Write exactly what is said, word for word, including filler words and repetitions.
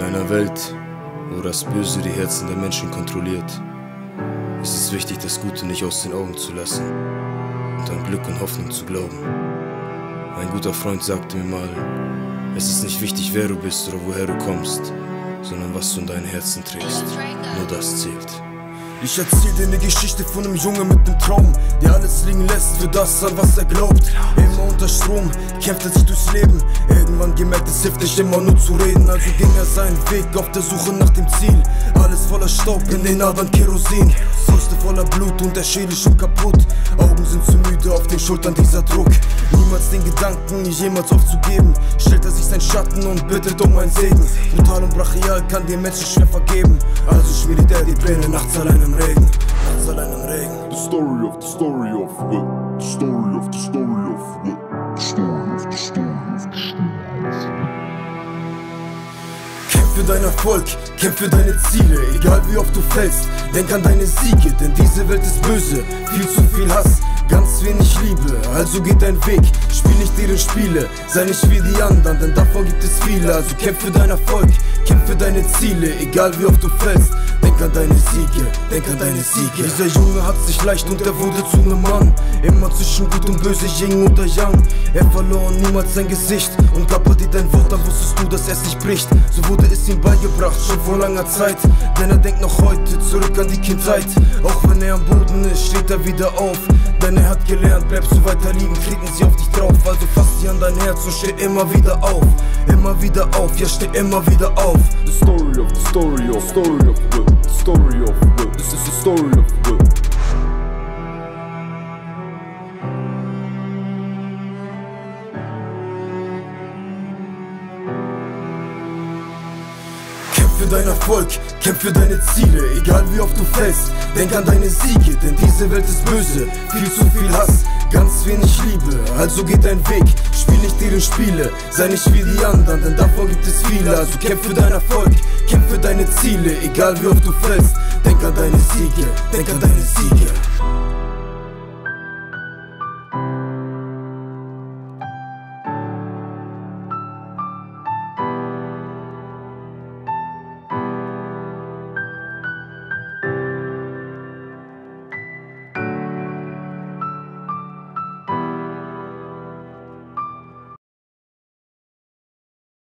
einer Welt, wo das Böse die Herzen der Menschen kontrolliert, ist es wichtig, das Gute nicht aus den Augen zu lassen und an Glück und Hoffnung zu glauben. Ein guter Freund sagte mir mal, es ist nicht wichtig, wer du bist oder woher du kommst, sondern was du in deinem Herzen trägst. Nur das zählt. Ich erzähl dir ne Geschichte von einem Jungen mit nem Traum, der alles liegen lässt für das, an was er glaubt. Immer unter Strom, kämpft er sich durchs Leben. Irgendwann gemerkt, es hilft nicht immer nur zu reden. Also ging er seinen Weg auf der Suche nach dem Ziel. Alles voller Staub, in den Adern Kerosin. Brüste voller Blut und der Schädel schon kaputt. Augen sind zu müde, auf den Schultern dieser Druck. Niemals den Gedanken, jemals aufzugeben. Stellt er sich seinen Schatten und bittet um einen Segen. Brutal und brachial kann den Menschen schwer vergeben. Also schmiedet er die Pläne nachts allein im Regen. Nachts allein im Regen. The story of the story of what? The story of the story of what? The story of the story of the story. Kämpf für deinen Erfolg, kämpf für deine Ziele, egal wie oft du fällst. Denk an deine Siege, denn diese Welt ist böse. Viel zu viel Hass, ganz wenig Liebe, also geht dein Weg. Spiel nicht deren Spiele, sei nicht wie die anderen, denn davon gibt es viele. Also kämpf für deinen Erfolg, kämpf für deine Ziele, egal wie oft du fällst. Denk an deine Siege, denk an deine Siege. Dieser Junge hat sich leicht und er wurde zu nem Mann. Immer zwischen Gut und Böse, Yin oder Yang. Er verlor niemals sein Gesicht und gab dir dein Wort, dann wusstest du, dass er es nicht bricht. So wurde es ihm beigebracht, schon vor langer Zeit. Denn er denkt noch heute zurück an die Kindheit. Auch wenn er am Boden ist, steht er wieder auf. Denn er hat gelernt, bleibst du weiter liegen, treten sie auf dich drauf. Also fass dich an dein Herz und steh immer wieder auf. Immer wieder auf, ja steh immer wieder auf. The story of the story of story of what? The story of what? This is the story of what? Kämpf für deinen Erfolg, kämpf für deine Ziele, egal wie oft du fällst. Denk an deine Siege, denn diese Welt ist böse. Viel zu viel Hass, ganz wenig Liebe, also geht dein Weg. Spiel nicht deren Spiele, sei nicht wie die anderen, denn davon gibt es viele. Also kämpf für deinen Erfolg, kämpf für deine Ziele, egal wie oft du fällst. Denk an deine Siege, denk an deine Siege.